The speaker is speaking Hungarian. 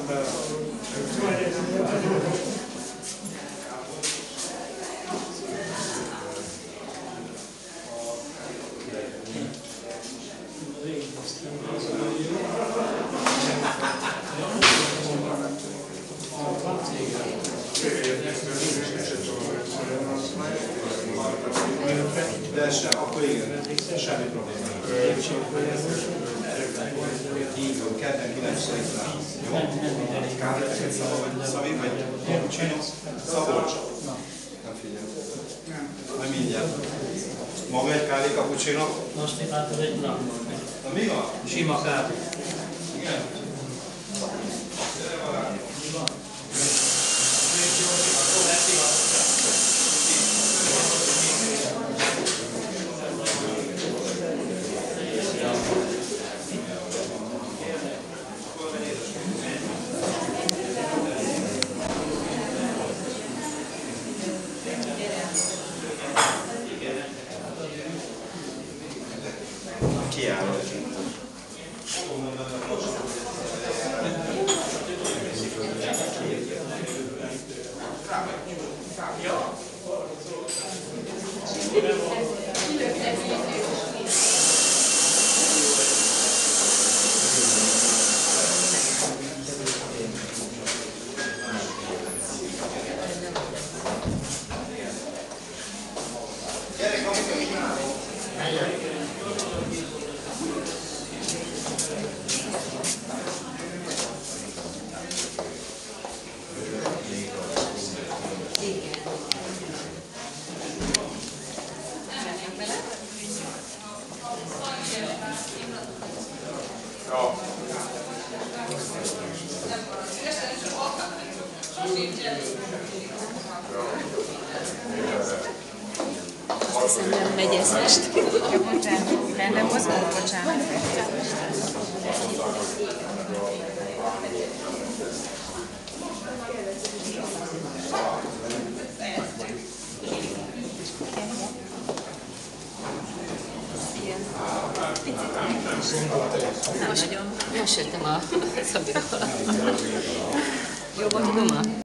De sem, akkor igen, semmi probléma. Így van, kedden 9 rá. Jó? Kávéteket Szavi, vagy Csinos? Szabolcs? Nem figyelj. Nem mindjárt. Maga egy kávé cappuccino? Most én látod egy nap. Na mi van? Sima kávé. Igen. Mi van? Kiállok. Hiszem, nem megy ez most. Nem mozgok, bocsánat. Most jöttem a Szabiról. Jó volt a guma?